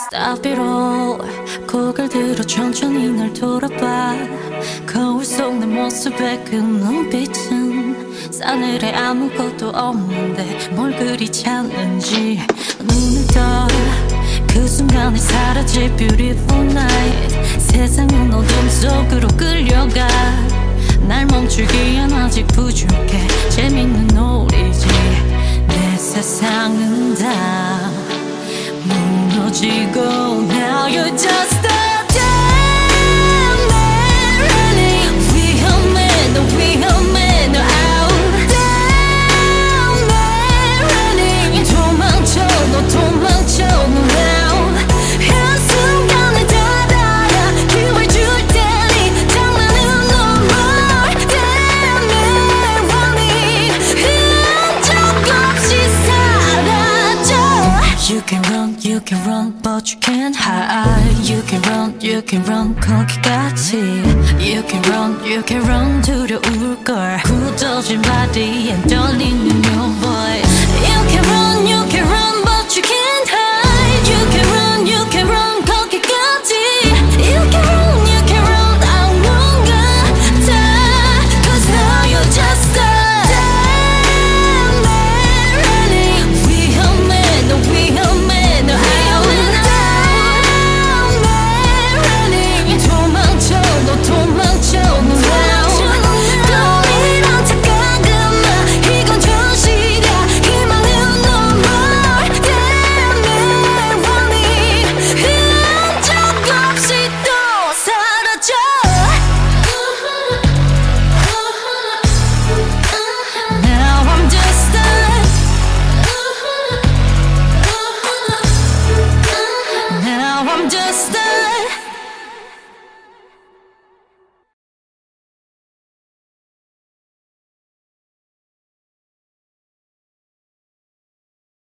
Stop it all. 고개를 들어 천천히 날 돌아봐. 거울 속 내 모습에 그 눈빛은 싸늘해 아무것도 없는데 뭘 그리 찾는지. 눈을 떠 그 순간에 사라질 beautiful night. 세상은 어둠 속으로 끌려가. 날 멈추기엔 아직 부족해. 재밌는 놀이지. 내 세상은 다 무너지고 Now you're just a damn man running. 위험해 너 위험해 너 out. Damn man running. 도망쳐 너 도망쳐 너 out. 한순간에 닫아야 기회를 줄 테니 장난은 no more. Damn man running. 흔적 없이 사라져. You can run but you can't hide. You can run 거기까지. You can run 두려울걸. 굳어진 body엔 떨리는 your voice. You can run but you can't hide. You can run 거기까지. You can run 아무 같아. Cause now you're just a damn man running. 위험해 너 위험해 너 out. Damn man running. 도망쳐 너 도망쳐 너 out. 꿈이란 착각은 마 이건 현실이야. 희망은 no more. Damn man running. 흔적 없이 또 사라져. Now I'm just Now I'm just